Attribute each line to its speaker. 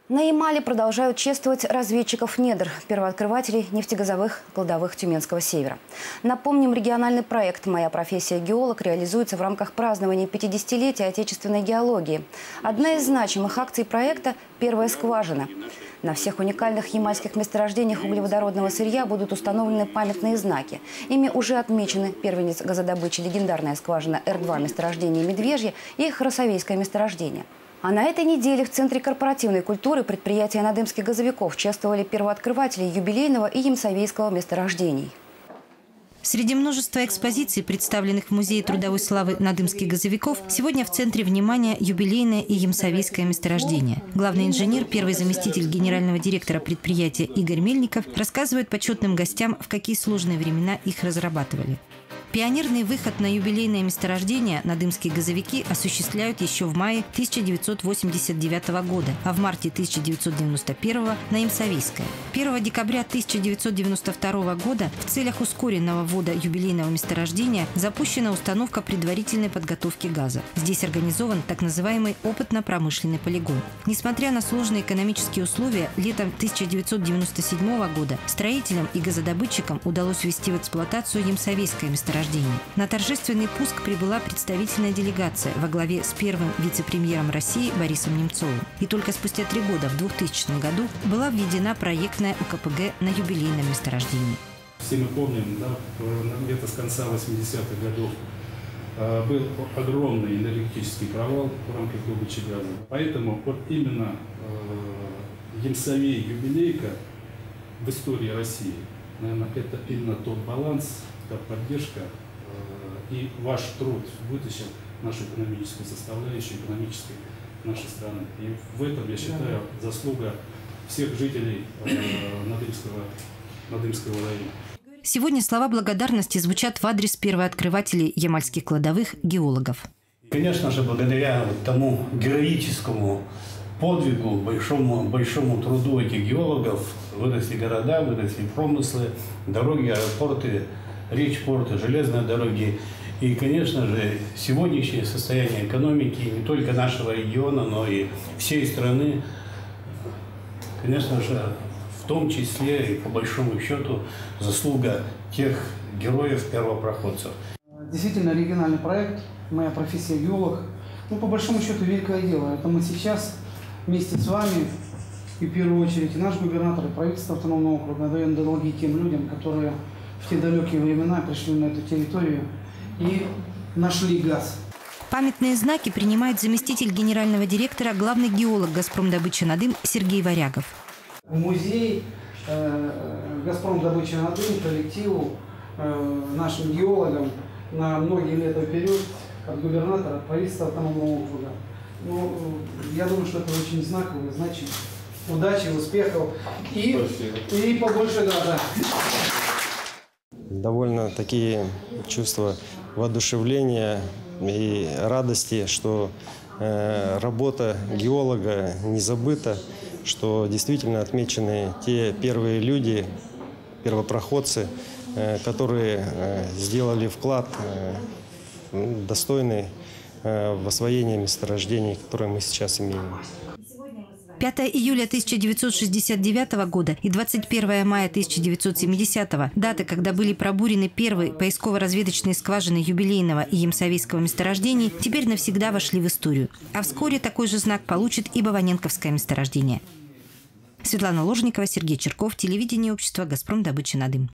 Speaker 1: На Ямале продолжают чествовать разведчиков недр, первооткрывателей нефтегазовых кладовых Тюменского севера. Напомним, региональный проект «Моя профессия геолог» реализуется в рамках празднования 50-летия отечественной геологии. Одна из значимых акций проекта – «Первая скважина». На всех уникальных ямальских месторождениях углеводородного сырья будут установлены памятные знаки. Ими уже отмечены первенец газодобычи легендарная скважина Р-2 месторождение Медвежье и Хросовейское месторождение. А на этой неделе в Центре корпоративной культуры предприятия надымских газовиков чествовали первооткрывателей юбилейного и ямсовейского месторождений.
Speaker 2: Среди множества экспозиций, представленных в Музее трудовой славы надымских газовиков, сегодня в центре внимания юбилейное и ямсовейское месторождение. Главный инженер, первый заместитель генерального директора предприятия Игорь Мельников рассказывает почетным гостям, в какие сложные времена их разрабатывали. Пионерный выход на юбилейное месторождение надымские газовики осуществляют еще в мае 1989 года, а в марте 1991 на Ямсовейское. 1 декабря 1992 года в целях ускоренного ввода юбилейного месторождения запущена установка предварительной подготовки газа. Здесь организован так называемый опытно-промышленный полигон. Несмотря на сложные экономические условия, летом 1997 года строителям и газодобытчикам удалось ввести в эксплуатацию Ямсовейское месторождение. На торжественный пуск прибыла представительная делегация во главе с первым вице-премьером России Борисом Немцовым. И только спустя 3 года, в 2000 году, была введена проектная УКПГ на юбилейном месторождении.
Speaker 3: Все мы помним, да, где-то с конца 80-х годов был огромный энергетический провал в рамках добычи газа. Поэтому вот именно Ямсовей юбилейка в истории России, наверное, это именно тот баланс, та поддержка и ваш труд вытащил нашу экономическую составляющую, экономической нашей страны. И в этом, я считаю, заслуга всех жителей Надымского района.
Speaker 2: Сегодня слова благодарности звучат в адрес первооткрывателей ямальских кладовых геологов.
Speaker 4: Конечно же, благодаря тому героическому подвигу, большому труду этих геологов выросли города, выросли промыслы, дороги, аэропорты, речпорты, железные дороги. И, конечно же, сегодняшнее состояние экономики не только нашего региона, но и всей страны, конечно же, в том числе и по большому счету заслуга тех героев-первопроходцев.
Speaker 5: Действительно, региональный проект «Моя профессия геолог». Ну, по большому счету, великое дело. Это мы сейчас вместе с вами, и в первую очередь и наш губернатор, и правительство автономного округа даем долги тем людям, которые в те далекие времена пришли на эту территорию и нашли газ.
Speaker 2: Памятные знаки принимает заместитель генерального директора, главный геолог «Газпромдобыча Надым» Сергей Варягов.
Speaker 5: В музей «Газпромдобыча Надым» коллективу, нашим геологам на многие лета вперед от губернатора, от правительства автономного округа. Ну, я думаю, что это очень знаково, значит, удачи, успехов и побольше газа.
Speaker 6: Довольно такие чувства воодушевления и радости, что работа геолога не забыта, что действительно отмечены те первые люди, первопроходцы, которые сделали вклад достойный в освоение месторождений, которые мы сейчас имеем.
Speaker 2: 5 июля 1969 года и 21 мая 1970 даты, когда были пробурены первые поисково-разведочные скважины юбилейного и ямсовейского месторождений, теперь навсегда вошли в историю. А вскоре такой же знак получит и Баваненковское месторождение. Светлана Ложникова, Сергей Черков, телевидение общества «Газпромдобыча Надым».